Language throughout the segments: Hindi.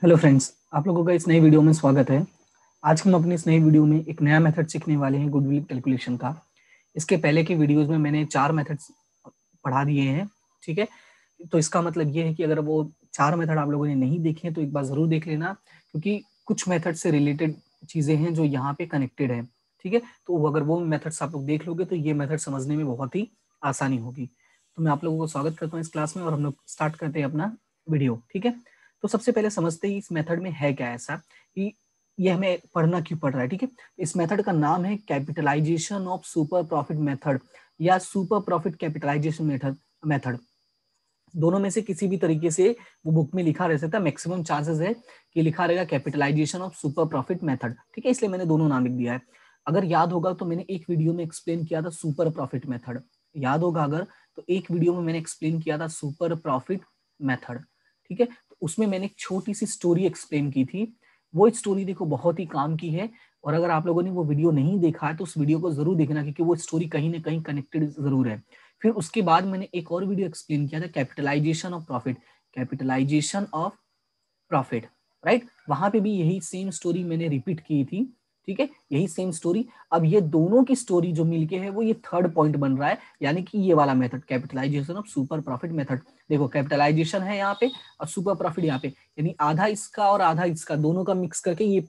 हेलो फ्रेंड्स, आप लोगों का इस नई वीडियो में स्वागत है। आज हम अपनी इस नई वीडियो में एक नया मेथड सीखने वाले हैं गुडविल कैलकुलेशन का। इसके पहले की वीडियोस में मैंने 4 मेथड्स पढ़ा दिए हैं, ठीक है। तो इसका मतलब ये है कि अगर वो 4 मेथड आप लोगों ने नहीं देखे तो एक बार जरूर देख लेना, क्योंकि कुछ मेथड से रिलेटेड चीजें हैं जो यहाँ पे कनेक्टेड है, ठीक है। तो अगर वो मेथड्स आप लोग देख लोगे तो ये मेथड समझने में बहुत ही आसानी होगी। तो मैं आप लोगों को स्वागत करता हूँ इस क्लास में और हम लोग स्टार्ट करते हैं अपना वीडियो, ठीक है। तो सबसे पहले समझते ही इस मेथड में है क्या ऐसा कि ये हमें पढ़ना क्यों पड़ रहा है, ठीक है। इस मेथड का नाम है capitalisation of super profit method या सुपर प्रॉफिट कैपिटलाइजेशन मेथड। दोनों में से किसी भी तरीके से वो बुक में लिखा रह सकता है। मैक्सिमम चांसेस है कि लिखा रहेगा capitalisation of super profit method, ठीक है। इसलिए मैंने दोनों नाम लिख दिया है। अगर याद होगा तो मैंने एक वीडियो में एक्सप्लेन किया था सुपर प्रॉफिट मेथड, याद होगा अगर, तो एक वीडियो में मैंने एक्सप्लेन किया था सुपर प्रॉफिट मेथड, ठीक है। तो उसमें मैंने एक छोटी सी स्टोरी एक्सप्लेन की थी। वो स्टोरी देखो बहुत ही काम की है, और अगर आप लोगों ने वो वीडियो नहीं देखा है तो उस वीडियो को जरूर देखना, क्योंकि वो स्टोरी कहीं ना कहीं कनेक्टेड जरूर है। फिर उसके बाद मैंने एक और वीडियो एक्सप्लेन किया था capitalisation of profit, capitalisation of profit, right. वहां पे भी यही सेम स्टोरी मैंने रिपीट की थी, ठीक है, यही सेम स्टोरी। अब ये दोनों की स्टोरी जो मिलके है वो ये थर्ड पॉइंट बन रहा है, यानी कि ये वाला method capitalisation of super profit method. देखो कैपिटलाइजेशन है यहाँ पे और सुपर प्रॉफिट यहाँ पे, यानी आधा इसका और आधा इसका, दोनों का मिक्स करके ये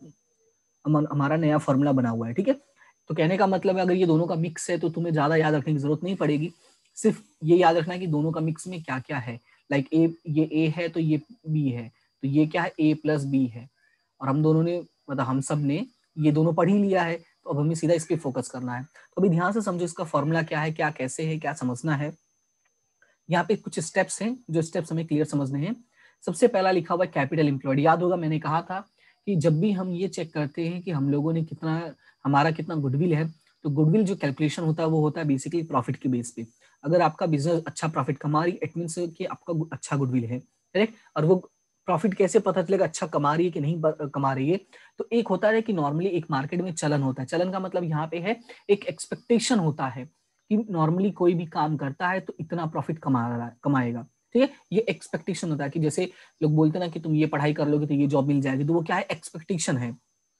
हमारा नया फॉर्मूला बना हुआ है, ठीक है। तो कहने का मतलब है अगर ये दोनों का मिक्स है तो तुम्हें ज्यादा याद रखने की जरूरत नहीं पड़ेगी। सिर्फ ये याद रखना है कि दोनों का मिक्स में क्या क्या है। लाइक ये ए है तो ये बी है, तो ये क्या है, ए प्लस बी है। और हम दोनों ने, मतलब हम सब ने ये दोनों पढ़ ही लिया है, तो अब हमें सीधा इस पे फोकस करना है। तो अभी ध्यान से समझो इसका फॉर्मूला क्या है, क्या कैसे है, क्या समझना है। यहाँ पे कुछ स्टेप्स हैं, जो स्टेप्स हमें क्लियर समझने हैं। सबसे पहला लिखा हुआ है कैपिटल एम्प्लॉयड। याद होगा मैंने कहा था कि जब भी हम ये चेक करते हैं कि हम लोगों ने कितना, हमारा कितना गुडविल है, तो गुडविल जो कैलकुलेशन होता है वो होता है बेसिकली प्रॉफिट के बेस पे। अगर आपका बिजनेस अच्छा प्रॉफिट कमा रही, इट मीन्स कि आपका अच्छा गुडविल है, करेक्ट। और वो प्रॉफिट कैसे पता चलेगा अच्छा कमा रही है कि नहीं कमा रही है, तो एक होता है कि नॉर्मली एक मार्केट में चलन होता है। चलन का मतलब यहाँ पे है एक एक्सपेक्टेशन होता है कि नॉर्मली कोई भी काम करता है तो इतना प्रॉफिट कमाएगा, ठीक है। ये एक्सपेक्टेशन होता है कि जैसे लोग बोलते हैं ना कि तुम ये पढ़ाई कर लोगे तो ये जॉब मिल जाएगी, तो वो क्या है, एक्सपेक्टेशन है,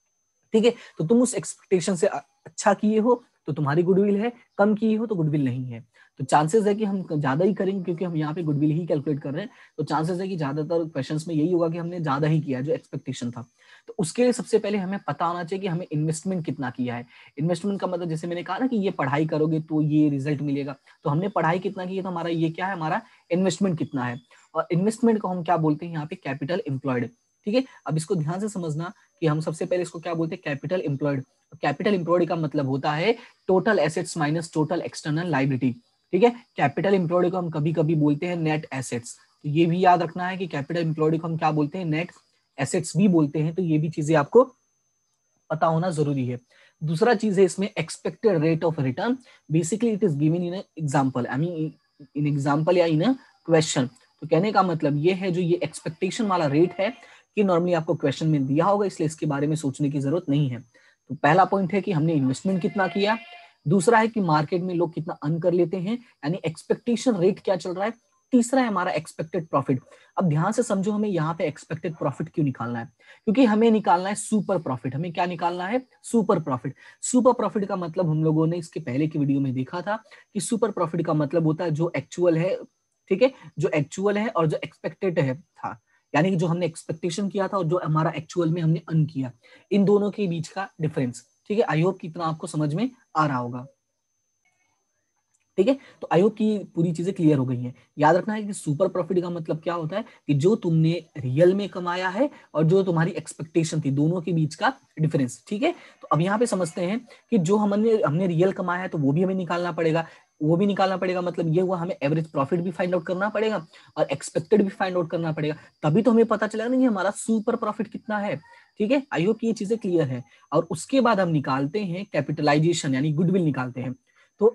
ठीक है। तो तुम उस एक्सपेक्टेशन से अच्छा किए हो तो तुम्हारी गुडविल है, कम किए हो तो गुडविल नहीं है। तो चांसेस है कि हम ज्यादा ही करेंगे, क्योंकि हम यहाँ पे गुडविल ही कैलकुलेट कर रहे हैं, तो चांसेस है कि ज्यादातर क्वेश्चंस में यही होगा कि हमने ज्यादा ही किया जो एक्सपेक्टेशन था। तो उसके लिए सबसे पहले हमें पता होना चाहिए कि हमें इन्वेस्टमेंट कितना किया है। इन्वेस्टमेंट का मतलब जैसे मैंने कहा ना कि ये पढ़ाई करोगे तो ये रिजल्ट मिलेगा, तो हमने पढ़ाई कितना की है, तो हमारा ये क्या है, हमारा इन्वेस्टमेंट कितना है। और इन्वेस्टमेंट को हम क्या बोलते हैं यहाँ पे, कैपिटल एम्प्लॉयड, ठीक है। अब इसको ध्यान से समझना कि हम सबसे पहले इसको क्या बोलते हैं, कैपिटल एम्प्लॉयड। कैपिटल एम्प्लॉयड का मतलब होता है total assets minus total external liability, ठीक है। कैपिटल एम्प्लॉयड को हम कभी कभी बोलते हैं नेट एसेट्स, तो ये भी याद रखना है कि कैपिटल एम्प्लॉयड को हम क्या बोलते हैं, नेट एसेट्स भी बोलते हैं। तो ये भी चीजें आपको पता होना जरूरी है। दूसरा चीज है इसमें expected rate of return. Basically it is given in example, I mean in example या इन क्वेश्चन। तो कहने का मतलब ये है, जो ये एक्सपेक्टेशन वाला रेट है कि नॉर्मली आपको क्वेश्चन में दिया होगा, इसलिए इसके बारे में सोचने की जरूरत नहीं है। तो पहला पॉइंट है कि हमने इन्वेस्टमेंट कितना किया। दूसरा है कि मार्केट में लोग कितना अर्न कर लेते हैं, यानी एक्सपेक्टेशन रेट क्या चल रहा है। तीसरा है हमारा एक्सपेक्टेड प्रॉफिट। अब ध्यान से समझो, हमें यहाँ पे एक्सपेक्टेड प्रॉफिट क्यों निकालना है, क्योंकि हमें निकालना है सुपर प्रॉफिट। हमें क्या निकालना है, सुपर प्रॉफिट। सुपर प्रॉफिट का मतलब हम लोगों ने इसके पहले की वीडियो में देखा था कि सुपर प्रॉफिट का मतलब होता है जो एक्चुअल है, ठीक है, जो एक्चुअल है और जो एक्सपेक्टेड है था, यानी कि जो हमने एक्सपेक्टेशन किया था और जो हमारा एक्चुअल में हमने अर्न किया, इन दोनों के बीच का डिफरेंस, ठीक है। आई होप कितना आपको समझ में आ रहा होगा, ठीक है। तो आई होप की पूरी चीजें क्लियर हो गई हैं। याद रखना है कि सुपर प्रॉफिट का मतलब क्या होता है कि जो तुमने रियल में कमाया है और जो तुम्हारी एक्सपेक्टेशन थी, दोनों के बीच का डिफरेंस, ठीक है। तो अब यहाँ पे समझते हैं कि जो हमने रियल कमाया है तो वो भी हमें निकालना पड़ेगा। वो भी निकालना पड़ेगा मतलब ये हुआ, हमें एवरेज प्रॉफिट भी फाइंड आउट करना पड़ेगा और एक्सपेक्टेड भी फाइंड आउट करना पड़ेगा। तभी तो हमें पता चलेगा ना कि हमारा सुपर प्रॉफिट कितना है, ठीक है। आई होप ये चीजें क्लियर है। और उसके बाद हम निकालते हैं कैपिटलाइजेशन, यानी गुडविल निकालते हैं। तो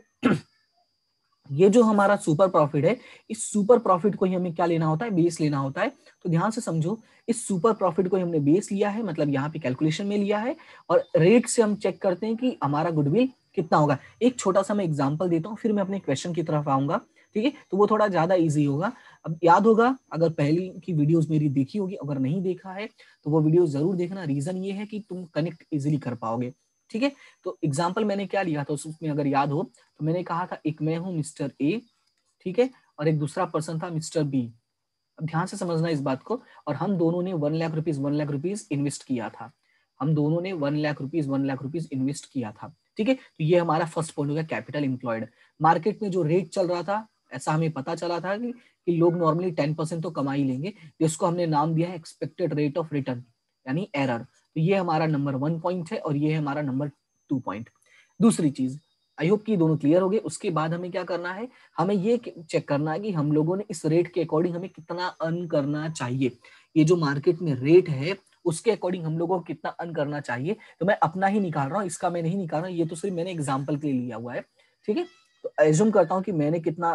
ये जो हमारा सुपर प्रॉफिट है, इस सुपर प्रॉफिट को ही हमें क्या लेना होता है, बेस लेना होता है। तो ध्यान से समझो, इस सुपर प्रॉफिट को हमने बेस लिया है, मतलब यहाँ पे कैलकुलेशन में लिया है, और रेट से हम चेक करते हैं कि हमारा गुडविल कितना होगा। एक छोटा सा मैं एग्जांपल देता हूँ, फिर मैं अपने क्वेश्चन की तरफ आऊंगा, ठीक है, तो वो थोड़ा ज्यादा इजी होगा। अब याद होगा, अगर पहली की वीडियोस मेरी देखी होगी, अगर नहीं देखा है तो वो वीडियो जरूर देखना। रीजन ये है कि तुम कनेक्ट इजिली कर पाओगे, ठीक है। तो एग्जाम्पल मैंने क्या लिया था उसमें अगर याद हो, तो मैंने कहा था एक मैं हूँ मिस्टर ए, ठीक है, और एक दूसरा पर्सन था मिस्टर बी। अब ध्यान से समझना इस बात को। और हम दोनों ने 1 लाख रुपीज इन्वेस्ट किया था। हम दोनों ने 1 लाख रुपीज इन्वेस्ट किया था, ठीक है। तो ये हमारा फर्स्ट पॉइंट हो गया, कैपिटल एम्प्लॉयड। मार्केट में जो रेट चल रहा था, ऐसा हमें पता चला था कि लोग नॉर्मली 10% तो कमा ही लेंगे, जिसको हमने नाम दिया है एक्सपेक्टेड रेट ऑफ रिटर्न, यानी एरर। तो ये हमारा नंबर 1 पॉइंट है और ये है हमारा नंबर 2 पॉइंट। दूसरी चीज, आई होप कि दोनों क्लियर हो गए। उसके बाद हमें क्या करना है, हमें ये चेक करना है कि हम लोगों ने इस रेट के अकॉर्डिंग हमें कितना अर्न करना चाहिए। ये जो मार्केट में रेट है उसके अकॉर्डिंग हम लोगों को कितना अर्न करना चाहिए। तो मैं अपना ही निकाल रहा हूँ, इसका मैं नहीं निकाल रहा हूँ, ये तो सिर्फ मैंने एग्जाम्पल के लिए लिया हुआ है, ठीक है। तो एज्यूम करता हूँ कि मैंने कितना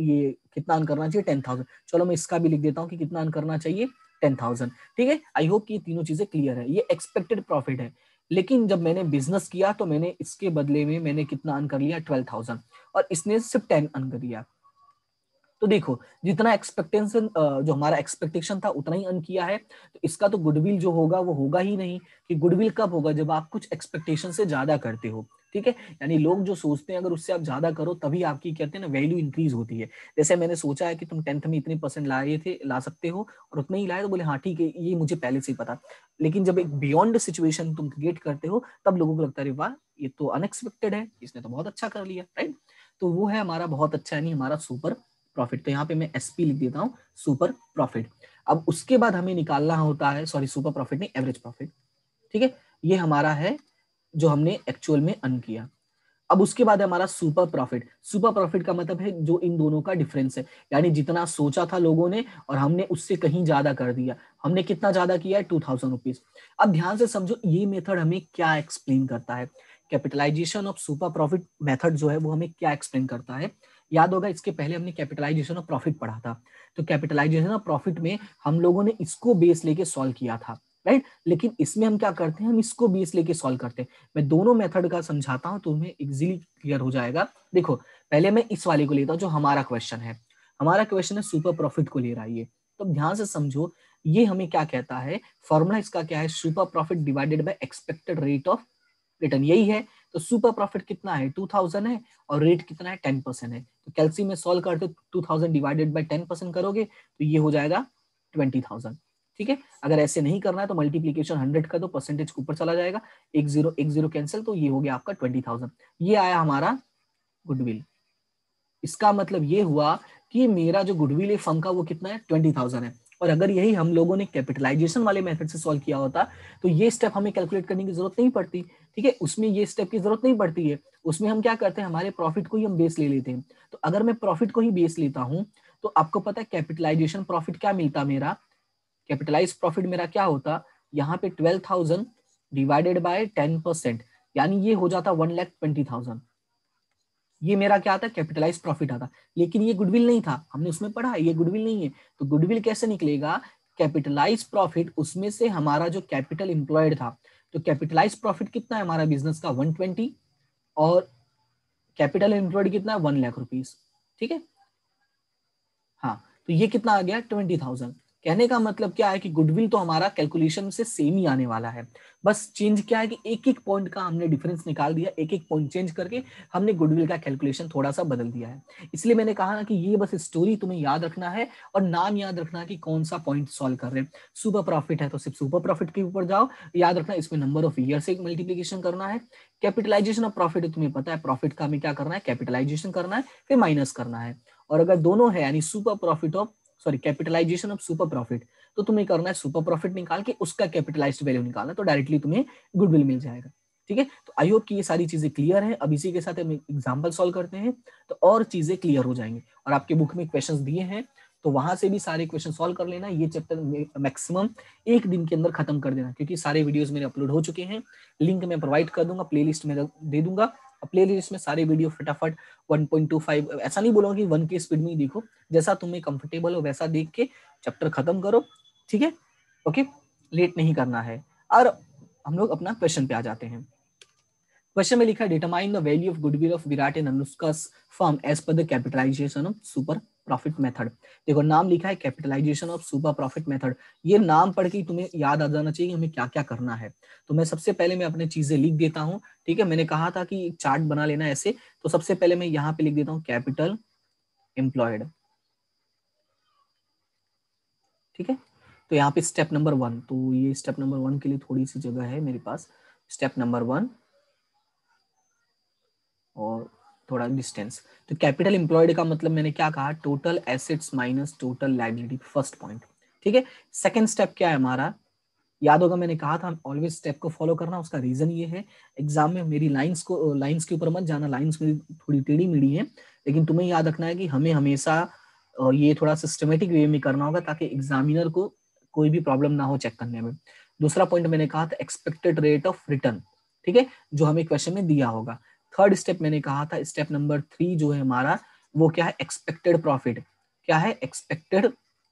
अर्न करना चाहिए, 10,000। चलो मैं इसका भी लिख देता हूँ कि कितना अर्न करना चाहिए, 10,000, ठीक है। आई होप कि ये तीनों चीजें क्लियर है। ये एक्सपेक्टेड प्रॉफिट है, लेकिन जब मैंने बिजनेस किया तो मैंने इसके बदले में मैंने कितना अर्न कर लिया, 12,000, और इसने सिर्फ 10 अर्न कर लिया। तो देखो, जितना एक्सपेक्टेशन जो हमारा एक्सपेक्टेशन था उतना ही अर्न किया है। तो इसका तो गुडविल जो होगा वो होगा ही नहीं। कि गुडविल कब होगा, जब आप कुछ एक्सपेक्टेशन से ज्यादा करते हो, ठीक है। यानी लोग जो सोचते हैं अगर उससे आप ज्यादा करो तभी आपकी कहते हैं ना वैल्यू इंक्रीज होती है। जैसे मैंने सोचा है कि तुम 10th में इतने परसेंट लाए थे, ला सकते हो, और उतने ही लाए, तो बोले हाँ ठीक है, ये मुझे पहले से ही पता। लेकिन जब एक बियॉन्ड सिचुएशन तुम क्रिएट करते हो तब लोगों को लगता है वाह ये तो अनएक्सपेक्टेड है, इसने तो बहुत अच्छा कर लिया, राइट। तो वो है हमारा बहुत अच्छा, यानी हमारा सुपर प्रॉफिट। तो यहाँ पे मैं एसपी लिख देता हूँ, सुपर प्रॉफिट। अब उसके बाद हमें निकालना होता है, सॉरी सुपर प्रॉफिट नहीं, एवरेज प्रॉफिट, ठीक है। ये हमारा है जो हमने एक्चुअल में अर्न किया। अब उसके बाद हमारा सुपर प्रॉफिट। सुपर प्रॉफिट का मतलब है जो इन दोनों का डिफरेंस है, यानी जितना सोचा था लोगों ने और हमने उससे कहीं ज्यादा कर दिया। हमने कितना ज्यादा किया है, 2,000 रुपीज। अब ध्यान से समझो ये मेथड हमें क्या एक्सप्लेन करता है। Capitalisation of super profit method जो है वो हमें क्या एक्सप्लेन करता है। याद होगा इसके पहले हमने कैपिटलाइजेशन ऑफ प्रॉफिट पढ़ा था। तो कैपिटलाइजेशन ऑफ प्रॉफिट में हम लोगों ने इसको बेस लेके सॉल्व किया था, राइट। लेकिन इसमें हम क्या करते हैं, हम इसको बेस लेके सॉल्व करते हैं। मैं दोनों मेथड का समझाता हूं तो तुम्हें इजीली क्लियर हो जाएगा। देखो पहले मैं इस वाले को लेता हूं जो हमारा क्वेश्चन है। हमारा क्वेश्चन है सुपर प्रॉफिट को ले रहा है ये। तो ध्यान से समझो, ये हमें क्या कहता है, फॉर्मूला इसका क्या है, super profit divided by expected rate of return, यही है। तो सुपर प्रॉफिट कितना है, 2,000 है, और रेट कितना है, 10% है। तो कैलसी में सॉल्व करते 2,000 डिवाइडेड बाय 10% करोगे तो ये हो जाएगा 20,000, ठीक है। अगर ऐसे नहीं करना है तो मल्टीप्लीकेशन 100 कर दो, परसेंटेज ऊपर चला जाएगा, एक जीरो कैंसिल, तो ये हो गया आपका 20,000। ये आया हमारा गुडविल। इसका मतलब ये हुआ कि मेरा जो गुडविल है फर्म का वो कितना है, 20,000 है। और अगर यही हम लोगों ने कैपिटलाइजेशन वाले मेथड से सॉल्व किया होता तो ये स्टेप हमें कैलकुलेट करने की जरूरत नहीं पड़ती, ठीक है। उसमें ये स्टेप की जरूरत नहीं पड़ती है। उसमें हम क्या करते हैं, हमारे प्रॉफिट को ही हम बेस ले लेते हैं। तो अगर मैं प्रॉफिट को ही बेस लेता हूं तो आपको पता है कैपिटलाइजेशन प्रॉफिट क्या मिलता मेरा, कैपिटलाइज प्रॉफिट मेरा क्या होता, यहाँ पे 12,000 डिवाइडेड बाय 10%, यानी ये हो जाता 1,20,000। ये मेरा क्या आता, कैपिटलाइज प्रॉफिट आता। लेकिन ये गुडविल नहीं था, हमने उसमें पढ़ा ये गुडविल नहीं है। तो गुडविल कैसे निकलेगा, कैपिटलाइज प्रॉफिट उसमें से हमारा जो कैपिटल इंप्लॉयड था। तो कैपिटलाइज प्रॉफिट कितना है हमारा बिजनेस का, 120, और कैपिटल एम्प्लॉयड कितना है, 1 लाख रुपीज, ठीक है। हाँ, तो ये कितना आ गया, 20,000। कहने का मतलब क्या है कि गुडविल तो हमारा कैलकुलेशन से सेम ही आने वाला है। बस चेंज क्या है कि एक एक पॉइंट का हमने डिफरेंस निकाल दिया, एक एक पॉइंट चेंज करके हमने गुडविल का कैलकुलेशन थोड़ा सा बदल दिया है। इसलिए मैंने कहा ना कि ये बस स्टोरी तुम्हें याद रखना है और नाम याद रखना है कि कौन सा पॉइंट सॉल्व कर रहे हैं। सुपर प्रॉफिट है तो सिर्फ सुपर प्रॉफिट के ऊपर जाओ, याद रखना इसमें नंबर ऑफ ईयर से मल्टीप्लीकेशन करना है। कैपिटलाइजेशन ऑफ प्रॉफिट है, तुम्हें पता है प्रॉफिट का हमें क्या करना है, कैपिटलाइजेशन करना है, फिर माइनस करना है। और अगर दोनों है यानी super profit of sorry capitalisation of super profit, तो तुम्हें करना है सुपर प्रॉफिट निकाल के उसका कैपिटलाइज्ड वैल्यू निकालना, तो डायरेक्टली तुम्हें गुडविल मिल जाएगा, ठीक है। तो आई होप कि ये सारी चीजें क्लियर है। अब इसी के साथ हम एग्जांपल सॉल्व करते हैं तो और चीजें क्लियर हो जाएंगी। और आपके बुक में क्वेश्चंस दिए हैं तो वहां से भी सारे क्वेश्चन सॉल्व कर लेना। ये चैप्टर मैक्सिमम एक दिन के अंदर खत्म कर देना, क्योंकि सारे वीडियोस मेरे अपलोड हो चुके हैं। लिंक मैं प्रोवाइड कर दूंगा, प्लेलिस्ट में दे दूंगा। प्ले लिस्ट में सारे वीडियो फटाफट 1.25, ऐसा नहीं बोलूंगा कि 1 के स्पीड में ही देखो, जैसा तुम्हें कंफर्टेबल हो वैसा देख के चैप्टर खत्म करो, ठीक है। ओके, लेट नहीं करना है। और हम लोग अपना क्वेश्चन पे आ जाते हैं। क्वेश्चन में लिखा है determine the value of goodwill of Virat and Anushka firm as per the capitalisation of super profit method. देखो नाम लिखा है capitalisation of super profit method, ये नाम पढ़ के तुम्हें याद आ जाना चाहिए हमें क्या क्या करना है। तो मैं सबसे पहले मैं अपने चीजें लिख देता हूँ, ठीक है। मैंने कहा था कि चार्ट बना लेना ऐसे, तो सबसे पहले मैं यहाँ पे लिख देता हूँ कैपिटल एम्प्लॉयड, ठीक है। तो यहाँ पे स्टेप नंबर 1, तो ये स्टेप नंबर 1 के लिए थोड़ी सी जगह है मेरे पास, स्टेप नंबर 1 और थोड़ा डिस्टेंस। तो कैपिटल एम्प्लॉयड का मतलब मैंने क्या कहा, total assets minus total liability, first point, ठीक है। सेकंड स्टेप क्या है हमारा, याद होगा मैंने कहा था ऑलवेज स्टेप को फॉलो करना। उसका रीजन ये है, एग्जाम में मेरी लाइंस के ऊपर मत जाना, लाइंस मेरी थोड़ी टेढ़ी मेढ़ी है, लेकिन तुम्हें याद रखना है कि हमें हमेशा ये थोड़ा सिस्टमेटिक वे में करना होगा ताकि एग्जामिनर को कोई भी प्रॉब्लम ना हो चेक करने में। दूसरा पॉइंट मैंने कहा था एक्सपेक्टेड रेट ऑफ रिटर्न, ठीक है, जो हमें क्वेश्चन में दिया होगा। थर्ड स्टेप मैंने कहा था स्टेप नंबर 3 जो है हमारा, वो क्या है, एक्सपेक्टेड प्रॉफिट। क्या है, एक्सपेक्टेड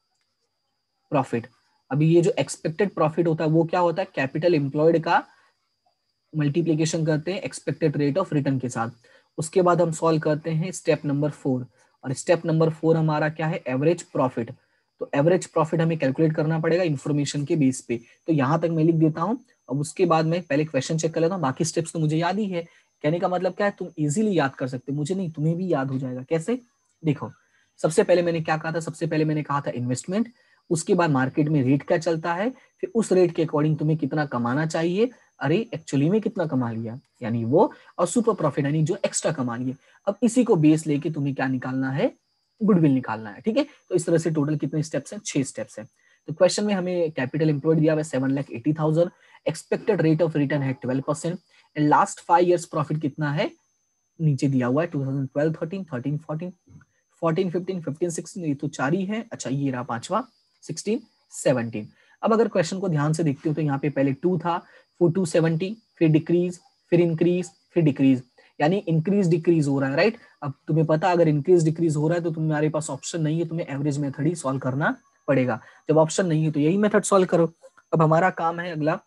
प्रॉफिट। अभी ये जो एक्सपेक्टेड प्रॉफिट होता है वो क्या होता है, कैपिटल एम्प्लॉयड का मल्टीप्लीकेशन करते हैं एक्सपेक्टेड रेट ऑफ रिटर्न के साथ। उसके बाद हम सॉल्व करते हैं स्टेप नंबर 4, और स्टेप नंबर 4 हमारा क्या है, एवरेज प्रॉफिट। तो एवरेज प्रॉफिट हमें कैलकुलेट करना पड़ेगा इन्फॉर्मेशन के बेस पे। तो यहाँ तक मैं लिख देता हूँ। अब उसके बाद मैं पहले क्वेश्चन चेक कर लेता हूँ, बाकी स्टेप्स तो मुझे याद ही है। कहने का मतलब क्या है, तुम इजीली याद कर सकते हो, मुझे नहीं तुम्हें भी याद हो जाएगा। कैसे, देखो सबसे पहले मैंने क्या कहा था, सबसे पहले मैंने कहा था इन्वेस्टमेंट, उसके बाद मार्केट में रेट क्या चलता है, फिर उस रेट के अकॉर्डिंग तुम्हें कितना कमाना चाहिए, अरे एक्चुअली में कितना कमा लिया यानी वो, और सुपर प्रॉफिट यानी जो एक्स्ट्रा कमा लिए। अब इसी को बेस लेके तुम्हें क्या निकालना है, गुडविल निकालना है, ठीक है। तो इस तरह से टोटल कितने स्टेप्स हैं, 6 स्टेप्स हैं। तो क्वेश्चन में हमें कैपिटल एम्प्लॉयड दिया हुआ है 7,80,000, एक्सपेक्टेड रेट ऑफ रिटर्न है 12%, एंड लास्ट 5 इयर्स प्रॉफिट कितना है, नीचे दिया हुआ है 2012 13 13 14 14 15 15 16, ये तो 4 ही है, अच्छा ये रहा पांचवा 16 17। अब अगर क्वेश्चन को ध्यान से देखते हो तो यहाँ पे पहले 2 था, फिर 270, फिर डिक्रीज, फिर इंक्रीज, फिर डिक्रीज, यानी इंक्रीज डिक्रीज हो रहा है, राइट। अब तुम्हें पता अगर इंक्रीज डिक्रीज हो रहा है तो तुम्हारे पास ऑप्शन नहीं है, तुम्हें एवरेज मेथड ही सॉल्व करना पड़ेगा। जब ऑप्शन नहीं है तो यही मेथड सॉल्व करो। अब हमारा काम है अगला,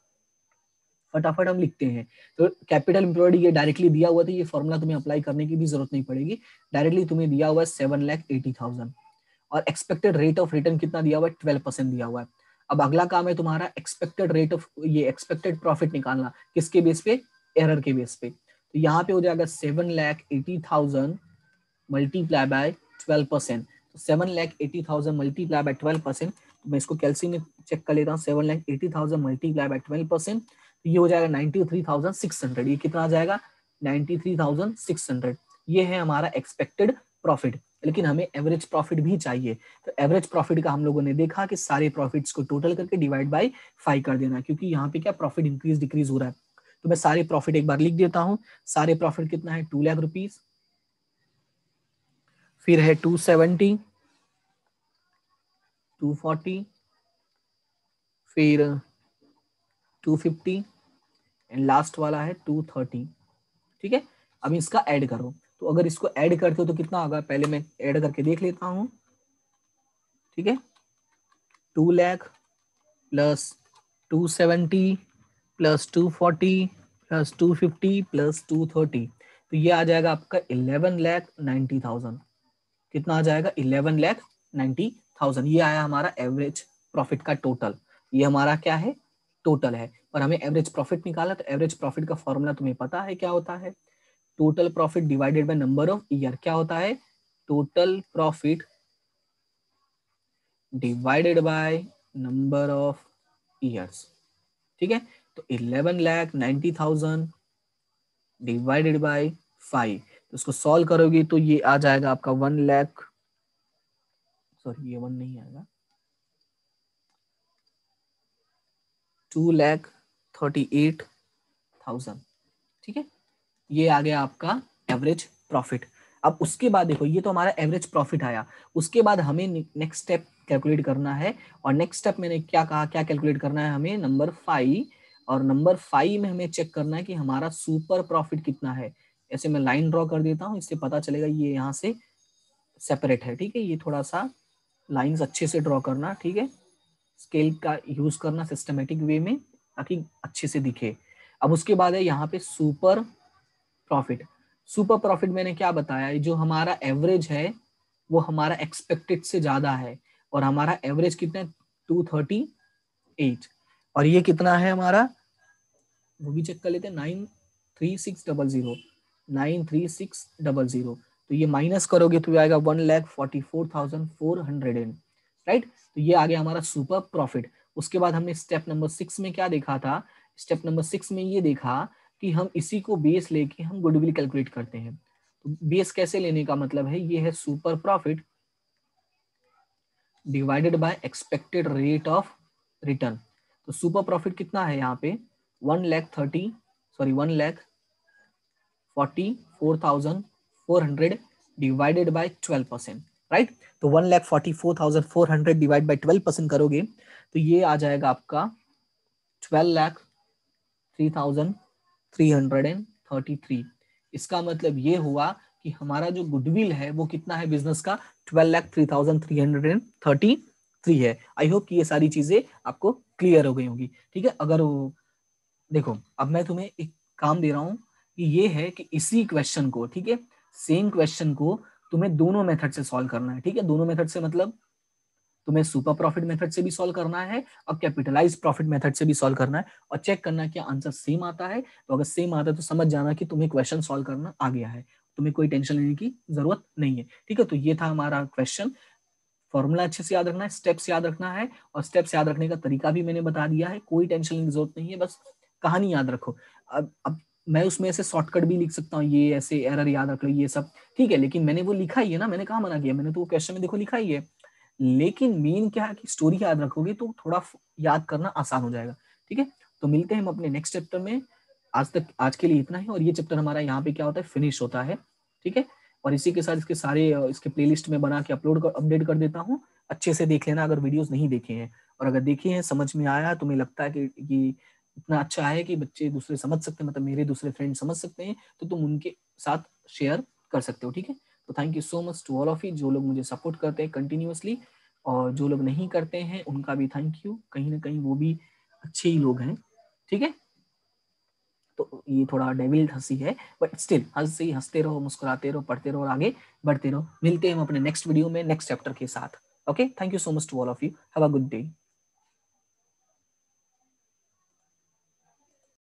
फटाफट हम लिखते हैं। तो कैपिटल एम्प्लॉयड ये डायरेक्टली दिया हुआ था, ये फॉर्मूला तुम्हें अप्लाई करने की भी जरूरत नहीं पड़ेगी, डायरेक्टली तुम्हें दिया हुआ है 7,80,000, और एक्सपेक्टेड रेट ऑफ रिटर्न कितना दिया हुआ है, 12% दिया हुआ है। अब अगला काम है तुम्हारा एक्सपेक्टेड रेट ऑफ, ये एक्सपेक्टेड प्रॉफिट निकालना, किसके बेस पे, एरर के बेस पे। तो यहाँ पे हो जाएगा 7,80,000 मल्टीप्लाई बाय 12%। तो 7,80,000 मल्टीप्लाई बाय 12%, तो मैं इसको कैलसी में चेक कर लेता हूँ, 7,80,000 मल्टीप्लाई बाय 12%, तो ये हो जाएगा 93,600। ये कितना आ जाएगा, 93,600। ये है हमारा एक्सपेक्टेड प्रॉफिट, लेकिन हमें एवरेज प्रॉफिट भी चाहिए। तो एवरेज प्रॉफिट का हम लोगों ने देखा कि सारे प्रॉफिट्स को टोटल करके डिवाइड बाय 5 कर देना, क्योंकि यहाँ पे क्या प्रॉफिट इंक्रीज डिक्रीज हो रहा है। तो मैं सारे प्रॉफिट एक बार लिख देता हूँ। सारे प्रॉफिट कितना है, 2 लाख रुपीज, फिर है 270, 240, फिर 250, एंड लास्ट वाला है 230, ठीक है। अब इसका ऐड करो, तो अगर इसको ऐड करते हो तो कितना होगा, पहले मैं ऐड करके देख लेता हूं, ठीक है। 2 lakh plus 270 plus 240 plus 250 plus 230, तो ये आ जाएगा आपका 11,90,000। कितना आ जाएगा, 11,90,000। ये आया हमारा एवरेज प्रॉफिट का टोटल। ये हमारा क्या है, टोटल है, और हमें एवरेज प्रॉफिट निकाला। तो एवरेज प्रॉफिट का फॉर्मूला तुम्हें पता है क्या होता है, total profit divided by number of year. क्या होता है, total profit divided by number of years, ठीक है। तो 11,90,000 डिवाइडेड बाय 5, तो इसको सॉल्व करोगे तो ये आ जाएगा आपका 1 लाख, सॉरी ये 1 नहीं आएगा, 2,38,000, ठीक है। ये आ गया आपका एवरेज प्रॉफिट। अब उसके बाद देखो, ये तो हमारा एवरेज प्रॉफिट आया, उसके बाद हमें नेक्स्ट स्टेप कैलकुलेट करना है। और नेक्स्ट स्टेप मैंने क्या कहा, क्या कैलकुलेट करना है हमें, नंबर 5, और नंबर 5 में हमें चेक करना है कि हमारा सुपर प्रॉफिट कितना है। ऐसे मैं लाइन ड्रॉ कर देता हूँ, इससे पता चलेगा ये यहाँ से सेपरेट है, ठीक है। ये थोड़ा सा लाइंस अच्छे से ड्रॉ करना, ठीक है, स्केल का यूज करना सिस्टमेटिक वे में ताकि अच्छे से दिखे। अब उसके बाद है यहाँ पे सुपर प्रॉफिट। सुपर प्रॉफिट मैंने क्या बताया, जो हमारा एवरेज है वो हमारा एक्सपेक्टेड से ज्यादा है, और हमारा एवरेज कितना है 238, और ये कितना है हमारा वो भी चेक कर लेते हैं 93600, 93600। तो ये माइनस करोगे तो ये आएगा 1,44,400, राइट। तो ये आ गया हमारा सुपर प्रॉफिट। उसके बाद हमने स्टेप नंबर 6 में क्या देखा था, स्टेप नंबर 6 में ये देखा कि हम इसी को बेस लेके हम गुडविल कैलकुलेट करते हैं। तो बेस कैसे लेने का मतलब है, ये है super profit divided by expected rate of return. तो सुपर प्रॉफिट कितना है यहाँ पे 1,44,400 डिवाइडेड बाय 12%, राइट। तो 1,44,400 डिवाइड बाय 12% करोगे तो ये आ जाएगा आपका 12,03,333। इसका मतलब ये हुआ कि हमारा जो गुडविल है वो कितना है बिजनेस का 12,03,333 है। आई होप कि ये सारी चीजें आपको क्लियर हो गई होगी, ठीक है। अगर देखो अब मैं तुम्हें एक काम दे रहा हूं कि ये है कि इसी क्वेश्चन को, ठीक है, सेम क्वेश्चन को तुम्हें दोनों मेथड से सॉल्व करना है, ठीक है। दोनों मेथड से मतलब तुम्हें सुपर प्रॉफिट मेथड से भी सॉल्व करना है और कैपिटलाइज प्रॉफिट मेथड से भी सॉल्व करना है, और चेक करना है कि आंसर सेम आता है। तो अगर सेम आता है तो समझ जाना कि तुम्हें क्वेश्चन सॉल्व करना आ गया है, तुम्हें कोई टेंशन लेने की जरूरत नहीं है, ठीक है। तो ये था हमारा क्वेश्चन। फॉर्मूला अच्छे से याद रखना है, स्टेप्स याद रखना है, और स्टेप्स याद रखने का तरीका भी मैंने बता दिया है, कोई टेंशन लेने की जरूरत नहीं है, बस कहानी याद रखो। अब मैं उसमें से शॉर्टकट भी लिख सकता हूँ, ये ऐसे एरर याद रख लो ये सब, ठीक है, लेकिन मैंने वो लिखा ही है ना, मैंने कहा मना किया, मैंने तो क्वेश्चन में देखो लिखा ही है। लेकिन मेन क्या है कि स्टोरी याद रखोगे तो थोड़ा याद करना आसान हो जाएगा, ठीक है। तो मिलते हैं हम अपने नेक्स्ट चैप्टर में। आज के लिए इतना ही, और ये चैप्टर हमारा यहाँ पे क्या होता है फिनिश होता है, ठीक है। और इसी के साथ इसके सारे इसके प्लेलिस्ट में बना के अपडेट कर देता हूँ, अच्छे से देख लेना अगर वीडियोस नहीं देखे हैं, और अगर देखे हैं समझ में आया तुम्हें लगता है कि ये इतना अच्छा है कि बच्चे दूसरे समझ सकते हैं, मतलब मेरे दूसरे फ्रेंड समझ सकते हैं, तो तुम उनके साथ शेयर कर सकते हो, ठीक है। तो thank you so much to all of you जो लोग मुझे सपोर्ट करते हैं कंटिन्यूअसली, और जो लोग नहीं करते हैं उनका भी थैंक यू, कहीं ना कहीं वो भी अच्छे ही लोग हैं, ठीक है। तो ये थोड़ा डेविल हंसी है, बट स्टिल हंसते रहो, मुस्कुराते रहो, पढ़ते रहो और आगे बढ़ते रहो। मिलते हैं हम अपने नेक्स्ट वीडियो में नेक्स्ट चैप्टर के साथ। Okay, thank you so much to all of you, have a good day.